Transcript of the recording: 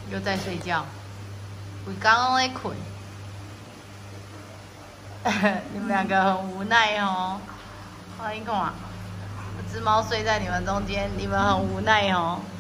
又在睡觉，我刚刚在困。你们两个很无奈哦。欢迎看，有只猫睡在你们中间，你们很无奈哦。